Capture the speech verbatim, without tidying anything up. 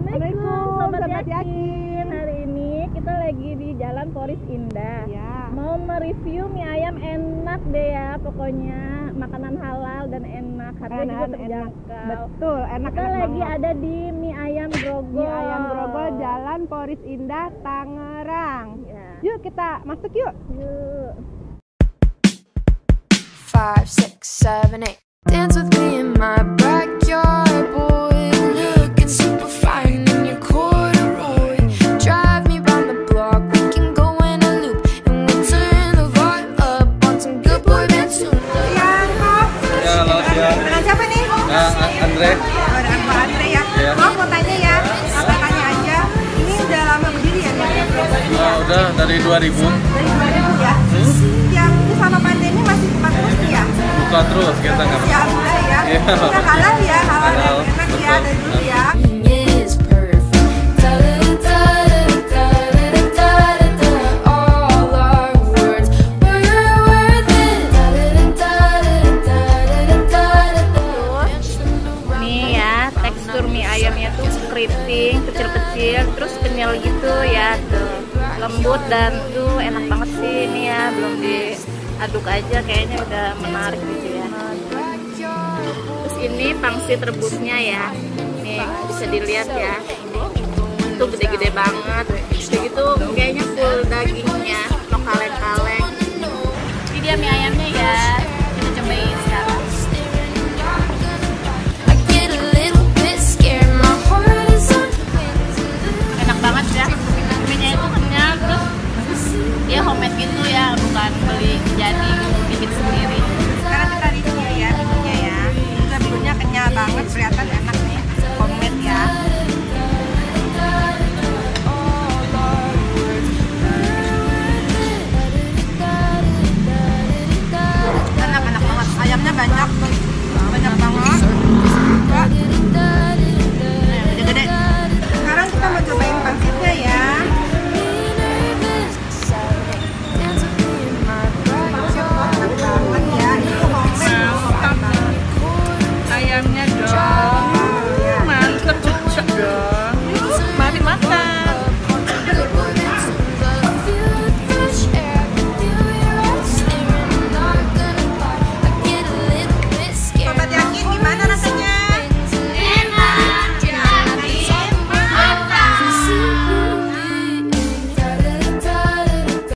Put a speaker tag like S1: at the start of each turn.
S1: Assalamualaikum Sobat,
S2: Sobat
S1: Yakin.
S2: Yakin.
S1: Hari ini kita lagi di Jalan Poris Indah
S2: Ya.
S1: Mau mereview mie ayam enak deh ya. Pokoknya makanan halal dan enak, harganya juga
S2: Enak,
S1: terjangkau.
S2: Betul, enak
S1: Kita
S2: enak
S1: lagi
S2: banget.
S1: ada di mie ayam Grogol.
S2: Mie ayam Grogol Jalan Poris Indah Tangerang.
S1: Ya.
S2: Yuk kita masuk yuk.
S1: Yuk.
S3: Five, six, seven, eight. Dance with me in my backyard, boy. Looking super fine in your corduroy. Drive me round the block, we can go in a loop, and we'll turn the vibe up on some good boy band tunes.
S4: Ya, Kok.
S5: Ya, halo, siang.
S4: Dengan siapa nih?
S5: Ya, A- Andre.
S4: Oh, dengan Pak Andre ya.
S5: Ya.
S4: Maaf mau tanya ya, apa tanya aja. Ini udah lama berdiri ya? Dari
S5: Ya, udah dari dua ribu.
S4: dua ribu ya. Yang itu sama pandemi masih buka terus nih ya?
S5: Buka terus kita nggak.
S4: Ya, udah ya.
S5: Iya.
S4: Udah halal ya, halal dan
S5: Halal,
S4: enak ya
S5: betul.
S4: dari dulu ya.
S3: Is perfect. Da-da-da-da-da-da-da-da-da. All our words were worth it. Da-da-da-da-da-da-da-da.
S1: Nih ya, tekstur mie ayamnya tuh keriting, kecil-kecil, terus kenyal gitu ya, tuh lembut dan tuh enak banget sih. Ini ya belum diaduk aja, kayaknya udah menarik gitu ya. Terus ini pangsit rebusnya ya, nih bisa dilihat ya, itu gede-gede banget. Begitu kayaknya full dagingnya, no kaleng-kaleng. Ini dia mie ayamnya ya.